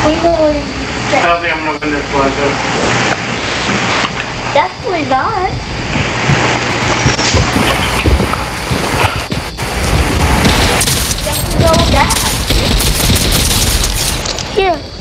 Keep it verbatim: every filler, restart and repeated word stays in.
I don't think I'm gonna win this one, though. Definitely not. Definitely go with that. Here.